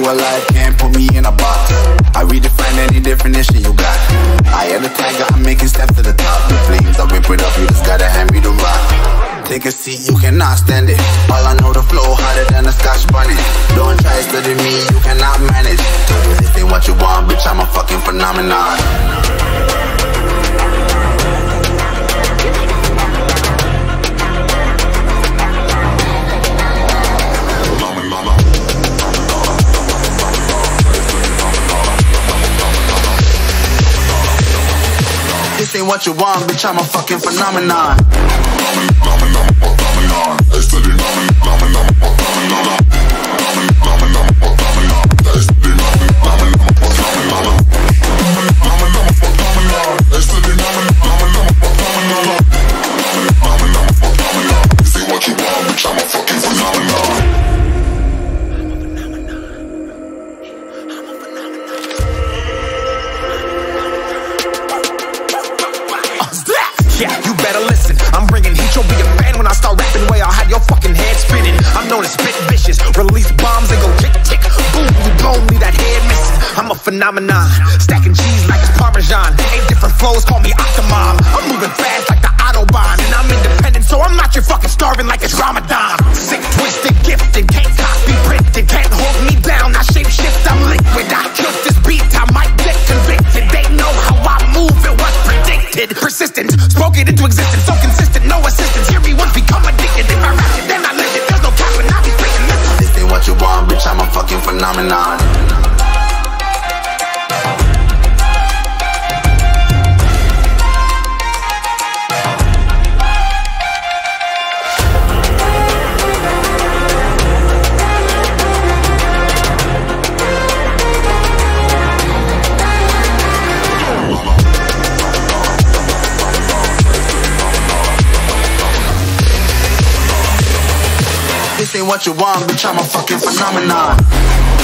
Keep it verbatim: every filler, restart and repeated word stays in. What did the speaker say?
alive, can't put me in a box. I redefine any definition you got. I am the tiger, I'm making steps to the top. The flames, I whip it up, you just gotta hand me the rock. Take a seat, you cannot stand it. All I know, the flow harder than a Scotch bonnet. Don't try study me, you cannot manage. This ain't what you want, bitch, I'm a fucking phenomenon. This ain't what you want, bitch, I'm a fucking phenomenon. Yeah, you better listen. I'm bringing heat, you'll be a fan when I start rapping. Way I'll have your fucking head spinning. I'm known as spit vicious, release bombs and go tick tick. Boom, you blown me that head missing. I'm a phenomenon, stacking cheese like it's Parmesan. Eight different flows, call me Octomom. I'm moving fast like the Autobahn, and I'm independent, so I'm not your fucking starving like it's Ramadan. Sick, twisted, gifted, can't copy, printed, can't hold me down. I shape shift, I'm liquid. I killed this beat, I might get convicted. They know how I move, it was predicted. Persistent, spoke it into existence, so consistent, no assistance. Hear me once, become addicted. If I rap it, then I live it. There's no cap when I be freaking mental. This ain't what you want, bitch, I'm a fucking phenomenon. This ain't what you want, bitch, I'm a fucking phenomenon.